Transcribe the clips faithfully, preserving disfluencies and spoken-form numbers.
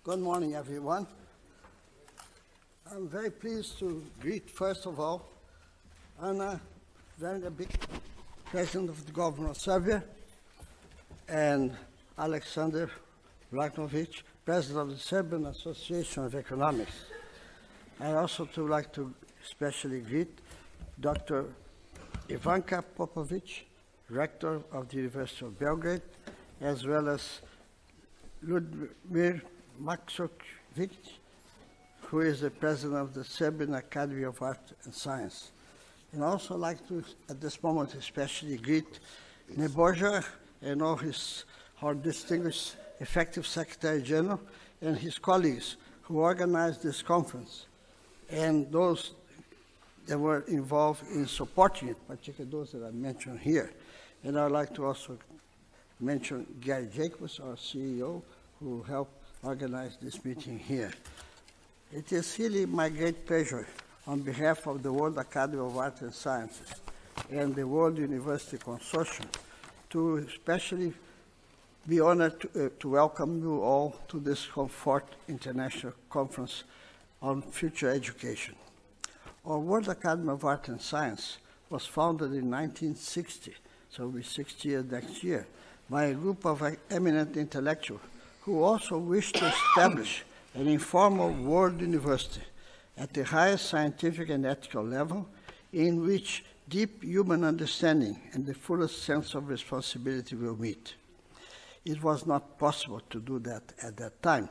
Good morning, everyone. I'm very pleased to greet, first of all, Anna Vernabic, President of the Government of Serbia, and Alexander Vlakovic, President of the Serbian Association of Economics. I also would like to especially greet Doctor Ivanka Popovic, Rector of the University of Belgrade, as well as Ludmir Maksovic, who is the President of the Serbian Academy of Art and Science. And also like to, at this moment, especially greet Nebojša and all his, our distinguished effective Secretary General and his colleagues who organized this conference, and those that were involved in supporting it, particularly those that I mentioned here. And I'd like to also mention Gary Jacobs, our C E O, who helped organize this meeting here. It is really my great pleasure on behalf of the World Academy of Arts and Sciences and the World University Consortium to especially be honored to, uh, to welcome you all to this Conf International Conference on Future Education. Our World Academy of Art and Science was founded in nineteen sixty, so it'll be sixty years next year, by a group of eminent intellectuals who also wished to establish an informal world university at the highest scientific and ethical level, in which deep human understanding and the fullest sense of responsibility will meet. It was not possible to do that at that time.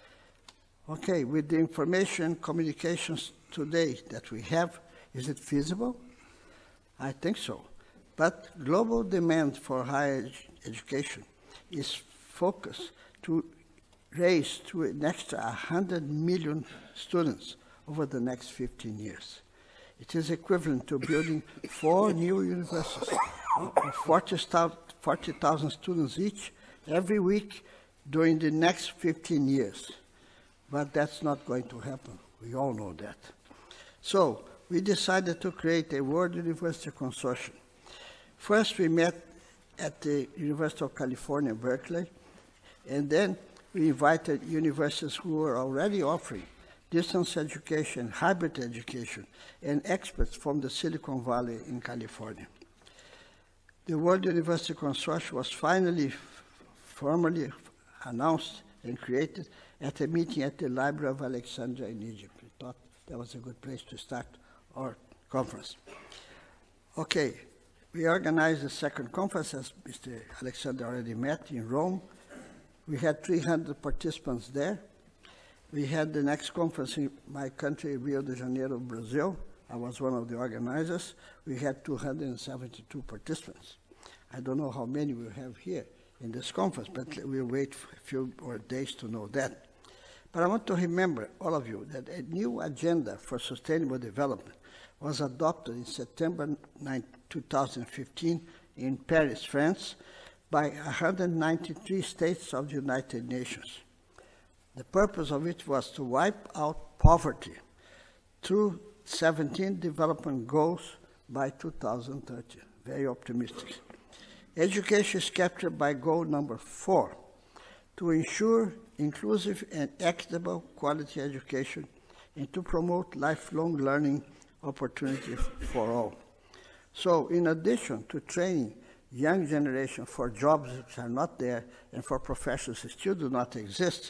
Okay, with the information communications today that we have, is it feasible? I think so. But global demand for higher ed education is focused to raise to an extra one hundred million students over the next fifteen years. It is equivalent to building four new universities of forty thousand students each every week during the next fifteen years. But that's not going to happen. We all know that. So we decided to create a World University Consortium. First, we met at the University of California, Berkeley, and then we invited universities who were already offering distance education, hybrid education, and experts from the Silicon Valley in California. The World University Consortium was finally formally announced and created at a meeting at the Library of Alexandria in Egypt. We thought that was a good place to start our conference. Okay, we organized the second conference, as Mister Alexander already met, in Rome. We had three hundred participants there. We had the next conference in my country, Rio de Janeiro, Brazil. I was one of the organizers. We had two hundred seventy-two participants. I don't know how many we have here in this conference, but we'll wait for a few more days to know that. But I want to remember, all of you, that a new agenda for sustainable development was adopted in September ninth, two thousand fifteen in Paris, France, by one hundred ninety-three states of the United Nations. The purpose of it was to wipe out poverty through seventeen development goals by two thousand thirty. Very optimistic. Education is captured by goal number four, to ensure inclusive and equitable quality education and to promote lifelong learning opportunities for all. So in addition to training young generation for jobs which are not there and for professions that still do not exist,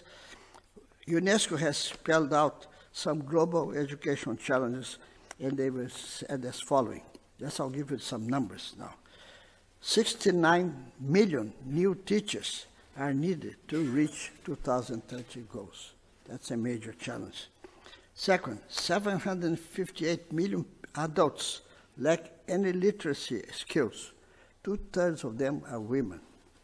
UNESCO has spelled out some global educational challenges, and they were said as following. Yes, I'll give you some numbers now. sixty-nine million new teachers are needed to reach two thousand thirty goals. That's a major challenge. Second, seven hundred fifty-eight million adults lack any literacy skills. Two-thirds of them are women.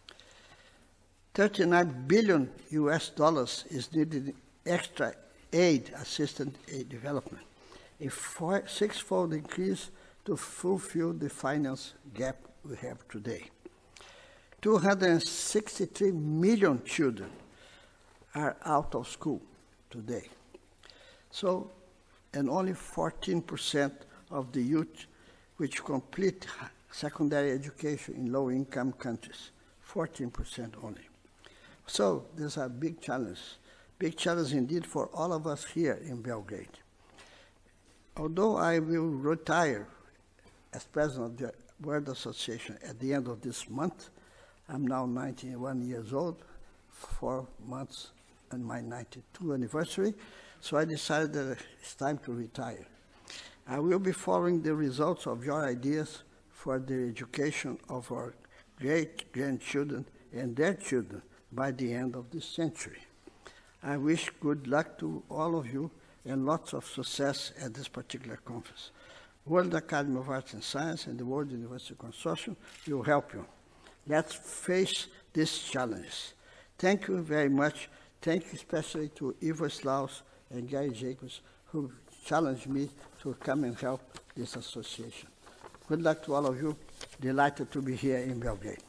thirty-nine billion U S dollars is needed in extra aid, assistance aid development, a four, six-fold increase to fulfill the finance gap we have today. two hundred sixty-three million children are out of school today. So, and only fourteen percent of the youth which complete secondary education in low-income countries, fourteen percent only. So, these are big challenges Big challenge indeed for all of us here in Belgrade. Although I will retire as president of the World Association at the end of this month, I'm now ninety-one years old, four months and my ninety-second anniversary, so I decided that it's time to retire. I will be following the results of your ideas for the education of our great-grandchildren and their children by the end of this century. I wish good luck to all of you and lots of success at this particular conference. World Academy of Arts and Science and the World University Consortium will help you. Let's face these challenges. Thank you very much. Thank you especially to Ivo Slaus and Gary Jacobs, who challenged me to come and help this association. Good luck to all of you. Delighted to be here in Belgrade.